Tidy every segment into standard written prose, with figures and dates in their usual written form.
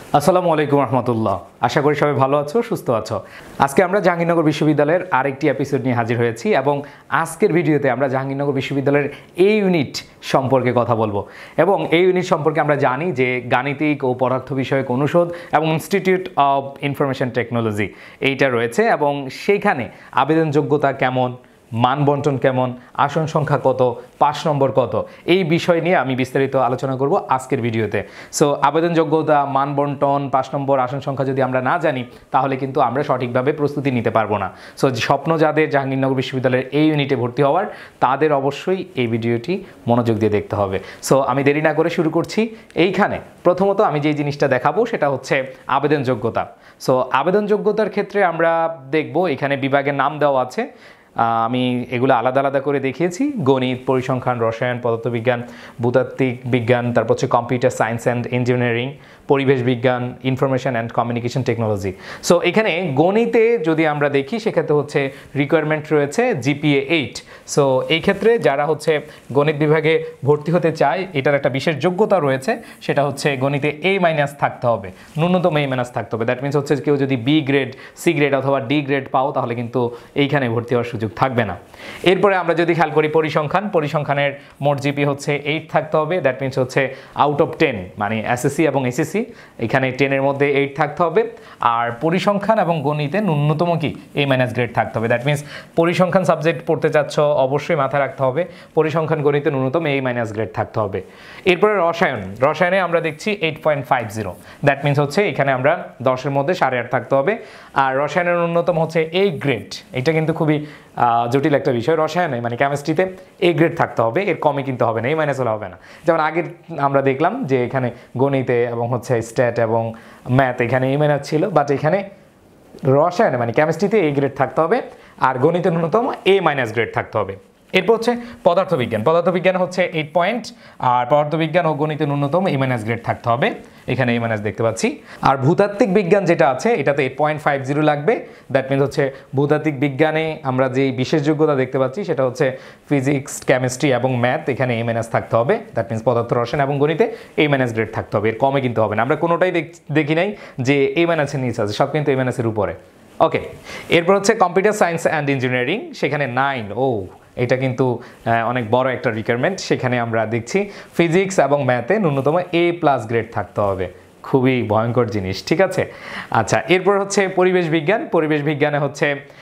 আসসালামু আলাইকুম রহমতুল্লাহ। আশা করি সবাই ভালো আছো, সুস্থ আছো। আজকে আমরা জাহাঙ্গীরনগর বিশ্ববিদ্যালয়ের আরেকটি এপিসোড নিয়ে হাজির হয়েছি এবং আজকের ভিডিওতে আমরা জাহাঙ্গীরনগর বিশ্ববিদ্যালয়ের এই ইউনিট সম্পর্কে কথা বলবো। এবং এই ইউনিট সম্পর্কে আমরা জানি যে গাণিতিক ও পদার্থ বিষয়ক অনুষদ এবং ইনস্টিটিউট অফ ইনফরমেশন টেকনোলজি এইটা রয়েছে এবং সেইখানে আবেদন যোগ্যতা কেমন, মান বন্টন কেমন, আসন সংখ্যা কত, পাস নম্বর কত, এই বিষয় নিয়ে আমি বিস্তারিত আলোচনা করব আজকের ভিডিওতে। সো আবেদন যোগ্যতা, মান বন্টন, পাস নম্বর, আসন সংখ্যা যদি আমরা না জানি তাহলে কিন্তু আমরা সঠিকভাবে প্রস্তুতি নিতে পারবো না। সো স্বপ্ন যাদের জাহাঙ্গীরনগর বিশ্ববিদ্যালয়ের এই ইউনিটে ভর্তি হওয়ার, তাদের অবশ্যই এই ভিডিওটি মনোযোগ দিয়ে দেখতে হবে। সো আমি দেরি না করে শুরু করছি। এইখানে প্রথমত আমি যে জিনিসটা দেখাবো সেটা হচ্ছে আবেদন যোগ্যতা। সো আবেদন যোগ্যতার ক্ষেত্রে আমরা দেখব এখানে বিভাগের নাম দেওয়া আছে। আমি এগুলো আলাদা আলাদা করে দেখিয়েছি: গণিত, পরিসংখ্যান, রসায়ন, পদার্থবিজ্ঞান, ভূতাত্ত্বিক বিজ্ঞান, তারপর হচ্ছে কম্পিউটার সায়েন্স অ্যান্ড ইঞ্জিনিয়ারিং, পরিবেশ বিজ্ঞান, information and communication technology. So এখানে গণিতে যদি আমরা দেখি সেক্ষেত্রে হচ্ছে রিকোয়ারমেন্ট রয়েছে জিপিএ 8। সো এই ক্ষেত্রে যারা হচ্ছে গণিত বিভাগে ভর্তি হতে চায় এটার একটা বিশেষ যোগ্যতা রয়েছে, সেটা হচ্ছে গণিতে A- থাকতে হবে, ন্যূনতম A- থাকতে হবে। দ্যাট মিনস হচ্ছে কেউ যদি B গ্রেড, C গ্রেড অথবা D গ্রেড পাও তাহলে কিন্তু এইখানে ভর্তি হওয়ার সুযোগ থাকবে না। এরপরে আমরা যদি খেয়াল করি পরিসংখ্যানের মোট জিপি হচ্ছে 8 থাকতে হবে। দ্যাট মিনস হচ্ছে আউট অফ 10, মানে এসএসসি এবং এসএসসি এখানে 10-এর মধ্যে 8 থাকতে হবে। আর পরিসংখ্যান এবং গণিতে ন্যূনতম কি A- গ্রেড থাকতে হবে। দ্যাট মিনস পরিসংখ্যান সাবজেক্ট পড়তে চাচ্ছ অবশ্যই মাথায় রাখতে হবে পরিসংখ্যান গণিতে ন্যূনতম A- গ্রেড থাকতে হবে। এরপরে রসায়নে আমরা দেখছি 8.50। দ্যাট মিনস হচ্ছে এখানে আমরা 10-এর মধ্যে 8.5 থাকতে হবে। আর রসায়নের ন্যূনতম হচ্ছে A গ্রেড। এটা কিন্তু খুবই জটিল একটা বিষয়। রসায়নে মানে কেমিস্ট্রিতে A গ্রেড থাকতে হবে, এর কমে কিন্তু হবে না, A- হলে হবে না। যেমন আগে আমরা দেখলাম যে এখানে গণিতে এবং হচ্ছে স্ট্যাট এবং ম্যাথ এখানে A- ছিল, বাট এখানে রসায়নে মানে কেমিস্ট্রিতে A গ্রেড থাকতে হবে আর গণিতে ন্যূনতম A- গ্রেড থাকতে হবে। এরপর হচ্ছে পদার্থবিজ্ঞান হচ্ছে 8 পয়েন্ট, আর পদার্থবিজ্ঞান ও গণিতে ন্যূনতম A- গ্রেড থাকতে হবে, এখানে A- দেখতে পাচ্ছি। আর ভূতাত্ত্বিক বিজ্ঞান যেটা আছে এটাতে 8.50 লাগবে। দ্যাট মিনস হচ্ছে ভূতাত্ত্বিক বিজ্ঞানে আমরা যে বিশেষ যোগ্যতা দেখতে পাচ্ছি সেটা হচ্ছে ফিজিক্স, কেমিস্ট্রি এবং ম্যাথ, এখানে A- থাকতে হবে। দ্যাট মিনস পদার্থ, রসায়ন এবং গণিতে A- গ্রেড থাকতে হবে, এর কমে কিন্তু হবে না। আমরা কোনোটাই দেখি নাই যে A- নিচে আছে, সব কিন্তু A- উপরে। ওকে, এরপর হচ্ছে কম্পিউটার সায়েন্স অ্যান্ড ইঞ্জিনিয়ারিং, সেখানে 9। এটা কিন্তু অনেক বড় একটা রিকোয়ারমেন্ট। সেখানে আমরা দেখছি ফিজিক্স এবং ম্যাথে ন্যূনতম A+ গ্রেড থাকতে হবে, খুবই ভয়ঙ্কর জিনিস, ঠিক আছে। আচ্ছা, এরপর হচ্ছে পরিবেশ বিজ্ঞানে হচ্ছে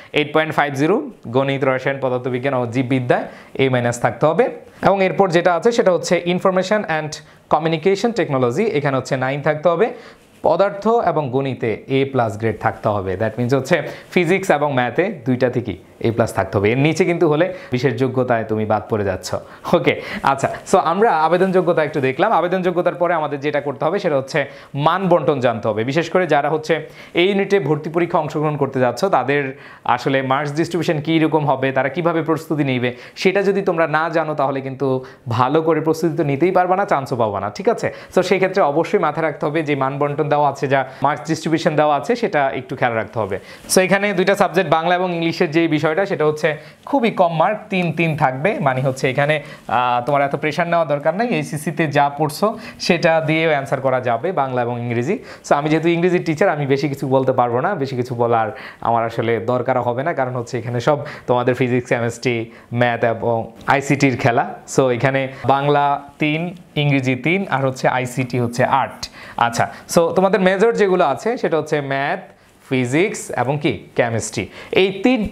8.50, গণিত, রসায়ন, পদার্থবিজ্ঞান ও জীববিদ্যায় A- থাকতে হবে। এবং এরপর যেটা আছে সেটা হচ্ছে ইনফরমেশন অ্যান্ড কমিউনিকেশন টেকনোলজি, এখানে হচ্ছে 9 থাকতে হবে। পদার্থ এবং গণিতে A+ গ্রেড থাকতে হবে। দ্যাট মিনস হচ্ছে ফিজিক্স এবং ম্যাথে দুইটা থেকেই A+ থাকতে হবে, এর নিচে কিন্তু হলে বিশেষ যোগ্যতায় তুমি বাদ পড়ে যাচ্ছ। ওকে, আচ্ছা, সো আমরা আবেদন যোগ্যতা একটু দেখলাম। আবেদন যোগ্যতার পরে আমাদের যেটা করতে হবে সেটা হচ্ছে মান বন্টন জানতে হবে। বিশেষ করে যারা হচ্ছে এই ইউনিটে ভর্তি পরীক্ষা অংশগ্রহণ করতে যাচ্ছ তাদের আসলে মার্কস ডিস্ট্রিবিউশন কী রকম হবে, তারা কিভাবে প্রস্তুতি নেবে সেটা যদি তোমরা না জানো তাহলে কিন্তু ভালো করে প্রস্তুতি তো নিতেই পারবা না, চান্সও পাবা না, ঠিক আছে। সো সেই ক্ষেত্রে অবশ্যই মাথায় রাখতে হবে যে মান বন্টন দেওয়া আছে, যা মার্কস ডিস্ট্রিবিউশন দেওয়া আছে সেটা একটু খেয়াল রাখতে হবে। সো এখানে দুইটা সাবজেক্ট বাংলা এবং ইংলিশের যে বিষয়টা সেটা হচ্ছে খুবই কম মার্ক, 3 থাকবে। মানে হচ্ছে এখানে তোমার এত প্রেশার নেওয়া দরকার নাই, এইচএসসিতে যা পড়ছো সেটা দিয়েও অ্যান্সার করা যাবে, বাংলা এবং ইংরেজি। সো আমি যেহেতু ইংরেজির টিচার আমি বেশি কিছু বলতে পারবো না, বেশি কিছু বলার আমার আসলে দরকারও হবে না, কারণ হচ্ছে এখানে সব তোমাদের ফিজিক্স, কেমিস্ট্রি, ম্যাথ এবং আইসিটির খেলা। সো এখানে বাংলা 3, ইংরেজি 3 আর হচ্ছে আইসিটি হচ্ছে 8। আচ্ছা, সো তোমাদের মেজর যেগুলো আছে সেটা হচ্ছে ম্যাথ, ফিজিক্স এবং কি কেমিস্ট্রি, এই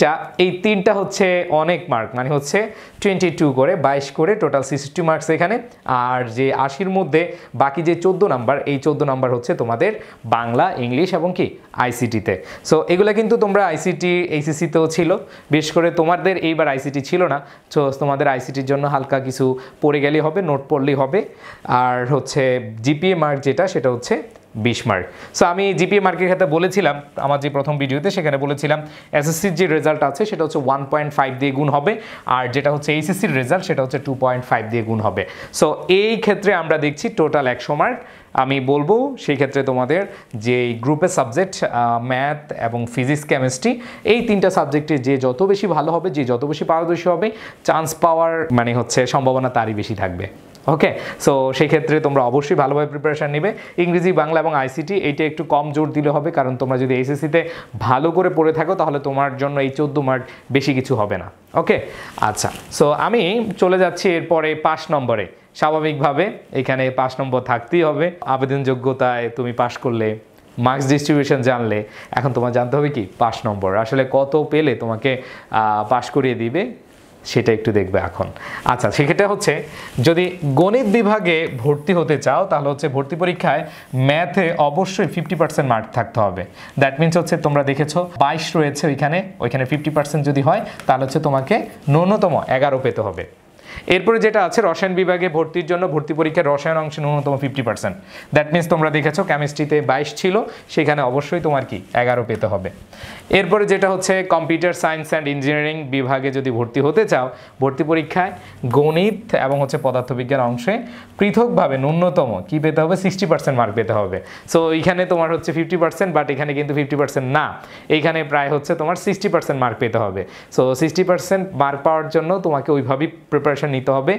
তিনটা হচ্ছে অনেক মার্ক, মানে হচ্ছে 22 করে 22 করে টোটাল 60 মার্কস এখানে। আর যে 80-র মধ্যে বাকি যে 14 নাম্বার, এই 14 নাম্বার হচ্ছে তোমাদের বাংলা, ইংলিশ এবং কি আইসিটিতে। সো এগুলো কিন্তু তোমরা আইসিটি এইচএসসিতেও ছিল, বিশেষ করে তোমাদের এইবার আইসিটি ছিল না। সো তোমাদের আইসিটির জন্য হালকা কিছু পড়ে গেলেই হবে, নোট পড়লেই হবে। আর হচ্ছে জিপিএ মার্ক যেটা সেটা হচ্ছে 20 মার্ক। সো আমি জিপিএ মার্কের ক্ষেত্রে বলেছিলাম আমার যে প্রথম ভিডিওতে, সেখানে বলেছিলাম এসএসসির যে রেজাল্ট আছে সেটা হচ্ছে 1.5 দিয়ে গুণ হবে, আর যেটা হচ্ছে এইচএসসির রেজাল্ট সেটা হচ্ছে 2.5 দিয়ে গুণ হবে। সো এই ক্ষেত্রে আমরা দেখছি টোটাল 100 মার্ক। আমি বলবো সেই ক্ষেত্রে তোমাদের যে গ্রুপের সাবজেক্ট ম্যাথ এবং ফিজিক্স, কেমিস্ট্রি, এই 3টা সাবজেক্টে যে যত বেশি ভালো হবে, যে যত বেশি পারদর্শী হবে, চান্স পাওয়ার মানে হচ্ছে সম্ভাবনা তারই বেশি থাকবে। ওকে, সো সেই ক্ষেত্রে তোমরা অবশ্যই ভালোভাবে প্রিপারেশন নেবে। ইংরেজি, বাংলা এবং আইসিটি এইটা একটু কম জোর দিলে হবে, কারণ তোমরা যদি এইচএসসিতে ভালো করে পড়ে থাকো তাহলে তোমার জন্য এই 14 মার্ক বেশি কিছু হবে না। ওকে, আচ্ছা, সো আমি চলে যাচ্ছি এরপরে 5 নম্বরে। স্বাভাবিকভাবে এখানে 5 নম্বর থাকতেই হবে। আবেদন যোগ্যতায় তুমি পাশ করলে, মার্কস ডিস্ট্রিবিউশন জানলে, এখন তোমার জানতে হবে কি 5 নম্বর আসলে কত পেলে তোমাকে পাশ করিয়ে দিবে সেটা একটু দেখবে এখন। আচ্ছা, সেক্ষেত্রে হচ্ছে যদি গণিত বিভাগে ভর্তি হতে চাও তাহলে হচ্ছে ভর্তি পরীক্ষায় ম্যাথে অবশ্যই 50% মার্ক থাকতে হবে। দ্যাট মিনস হচ্ছে তোমরা দেখেছো 22 রয়েছে ওইখানে 50% যদি হয় তাহলে হচ্ছে তোমাকে ন্যূনতম 11 পেতে হবে। এরপরে যেটা আছে রসায়ন বিভাগে ভর্তির জন্য ভর্তি পরীক্ষার রসায়ন অংশে ন্যূনতম 50%। দ্যাট মিনস তোমরা দেখেছো কেমিস্ট্রিতে 22 ছিল, সেখানে অবশ্যই তোমার কি 11 পেতে হবে। এরপরে যেটা হচ্ছে কম্পিউটার সায়েন্স অ্যান্ড ইঞ্জিনিয়ারিং বিভাগে যদি ভর্তি হতে চাও ভর্তি পরীক্ষায় গণিত এবং হচ্ছে পদার্থবিজ্ঞান অংশে পৃথকভাবে ন্যূনতম কি পেতে হবে 60% মার্ক পেতে হবে। সো এইখানে তোমার হচ্ছে 50%, বাট এখানে কিন্তু 50% না, এইখানে প্রায় হচ্ছে তোমার 60% মার্ক পেতে হবে। সো 60% মার্ক পাওয়ার জন্য তোমাকে ওইভাবেই প্রিপারেশন নিতে হবে।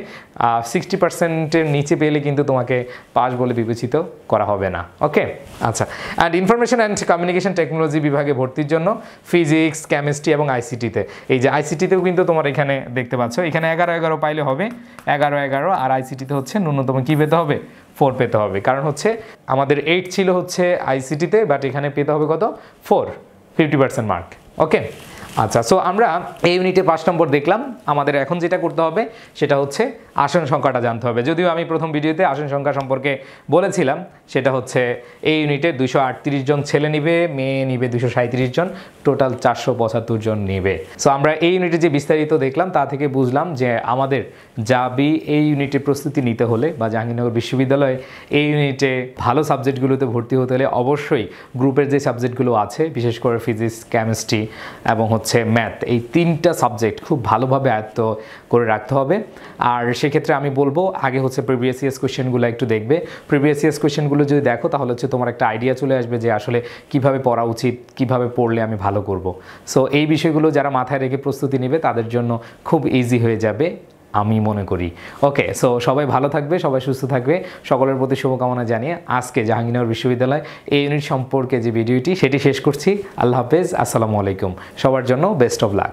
60%-এর নিচে পেলে কিন্তু তোমাকে পাস বলে বিবেচিত করা হবে না। ওকে, আচ্ছা, and information and communication technology বিভাগে ভর্তির জন্য ফিজিক্স, কেমিস্ট্রি এবং আইসিটিতে, এই যে আইসিটিতেও কিন্তু তোমার এখানে দেখতে পাচ্ছ এখানে 11 পাইলে হবে 11, আর আইসিটিতে হচ্ছে ন্যূনতম কি পেতে হবে 4 পেতে হবে, কারণ হচ্ছে আমাদের 8 ছিল হচ্ছে আইসিটিতে, বাট এখানে পেতে হবে কত 4, 50% মার্ক। ওকে, আচ্ছা, সো আমরা এই ইউনিটে 5 নম্বর দেখলাম। আমাদের এখন যেটা করতে হবে সেটা হচ্ছে আসন সংখ্যাটা জানতে হবে। যদিও আমি প্রথম ভিডিওতে আসন সংখ্যা সম্পর্কে বলেছিলাম, সেটা হচ্ছে এই ইউনিটে 238 জন ছেলে নিবে, মেয়ে নিবে 237 জন, টোটাল 475 জন নিবে। সো আমরা এই ইউনিটে যে বিস্তারিত দেখলাম তা থেকে বুঝলাম যে আমাদের যাবি এই ইউনিটে প্রস্তুতি নিতে হলে বা জাহাঙ্গীরনগর বিশ্ববিদ্যালয়ে এই ইউনিটে ভালো সাবজেক্টগুলোতে ভর্তি হতে হলে অবশ্যই গ্রুপের যে সাবজেক্টগুলো আছে, বিশেষ করে ফিজিক্স, কেমিস্ট্রি এবং হচ্ছে ম্যাথ, এই 3টা সাবজেক্ট খুব ভালোভাবে আয়ত্ত করে রাখতে হবে। আর সেক্ষেত্রে আমি বলবো আগে হচ্ছে প্রিভিয়াস ইয়ার্স কোয়েশ্চেনগুলো একটু দেখবে। প্রিভিয়াস ইয়ার্স কোয়েশ্চেনগুলো যদি দেখো তাহলে হচ্ছে তোমার একটা আইডিয়া চলে আসবে যে আসলে কিভাবে পড়া উচিত, কিভাবে পড়লে আমি ভালো করব। সো এই বিষয়গুলো যারা মাথায় রেখে প্রস্তুতি নেবে তাদের জন্য খুব ইজি হয়ে যাবে আমি মনে করি। ওকে, সো সবাই ভালো থাকবে, সবাই সুস্থ থাকবে, সকলের প্রতি শুভকামনা জানিয়ে আজকে জাহাঙ্গীরনগর বিশ্ববিদ্যালয় এই ইউনিট সম্পর্কে যে ভিডিওটি সেটি শেষ করছি। আল্লাহ হাফেজ, আসসালামু আলাইকুম, সবার জন্য বেস্ট অফ লাক।